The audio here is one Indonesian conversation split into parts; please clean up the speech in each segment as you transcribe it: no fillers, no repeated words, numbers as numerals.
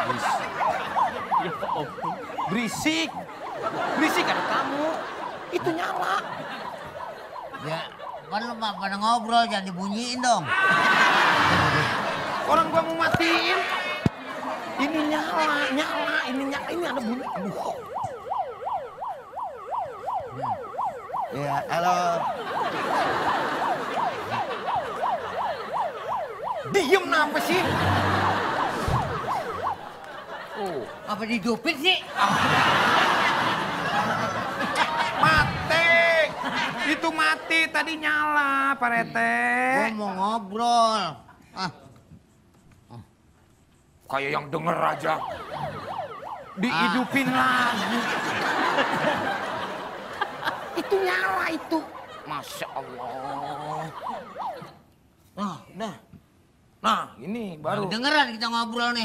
Ya ampun. Berisik. Berisik ada tamu. Itu nyala. Ya, kan lu pada ngobrol, jangan dibunyiin dong. Orang gua mau matiin. Ini nyala, ini ada bunyi. Aduh. Ya, halo. Diem kenapa sih? Oh, apa dihidupin sih? Mati. Itu mati, tadi nyala, Pak Rete. Gua mau ngobrol. Kayak yang denger aja. Dihidupin lagi. Itu nyala itu. Masya Allah. Nah, udah. Nah, ini baru. Dengeran kita ngobrol nih.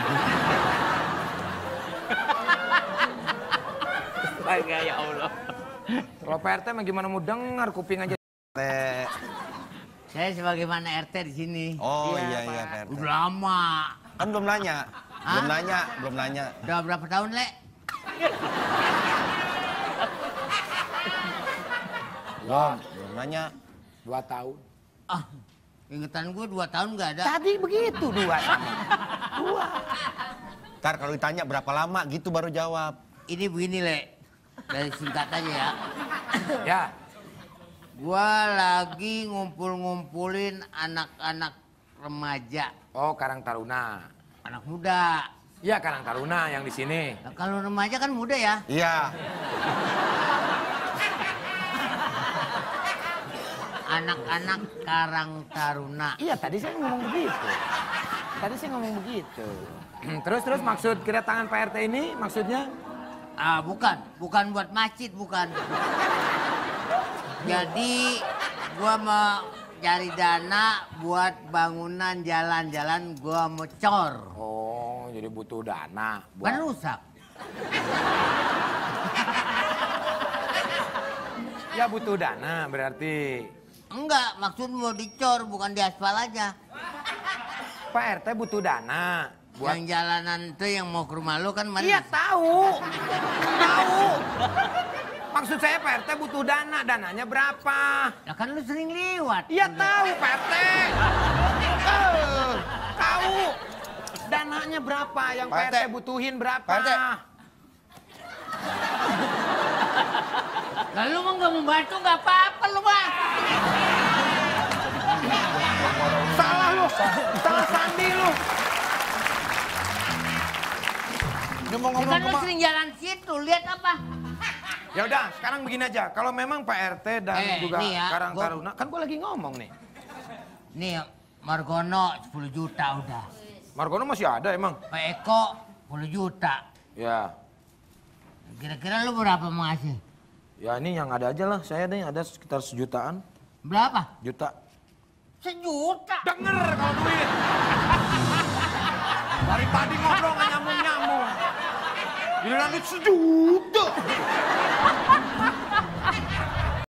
Baik ya Allah. Kalau Pak RT mah gimana mau dengar, kuping aja. Saya sebagaimana RT di sini. Oh iya Pak RT. Udah lama. Kan belum nanya. Belum nanya. Udah berapa tahun, Le? Belum nanya. 2 tahun. Ingetan gue 2 tahun nggak ada. Tadi begitu 2 sama. 2. Ntar kalau ditanya berapa lama gitu baru jawab. Ini begini, Le. Dari singkat aja ya. Ya. Gua lagi ngumpulin anak-anak remaja. Oh, Karang Taruna. Anak muda. Iya, Karang Taruna yang di sini. Nah, kalau remaja kan muda ya. Iya. Anak-anak Karang Taruna. Iya, tadi saya ngomong begitu. Terus maksud kedatangan Pak RT ini maksudnya? Bukan buat masjid, bukan. Jadi gua mau cari dana buat bangunan jalan-jalan, gua mau cor. Oh, jadi butuh dana. Kan rusak. Ya butuh dana berarti. Enggak, maksud mau dicor, bukan diaspal aja. Pak RT butuh dana. Yang jalanan itu yang mau ke rumah lu kan mana? Iya tahu. Maksud saya Pak RT butuh dana. Dananya berapa? Nah kan lu sering lewat. Iya tahu Pak RT. Tahu. Dananya berapa yang Pak RT butuhin berapa? Pak RT. Nah lu mah nggak membantu nggak apa-apa lu mah. Salah lu. Salah sandi lu. Dia mau Ya ngomong kan lu kemana? sering jalan situ, lihat apa? Ya udah, sekarang begini aja. Kalau memang Pak RT dan juga nih ya, Karang Taruna, kan gue lagi ngomong nih. Nih Margono 10 juta udah. Margono masih ada emang? Pak Eko 10 juta. Ya. Kira-kira lu berapa mau ngasih? Ya ini yang ada aja lah. Saya nih ada sekitar 1 jutaan. Berapa? Juta. 1 juta. Denger kalau duit. Dari tadi ngobrol nggak nyambung-nyambung. Giliran duit 1 juta.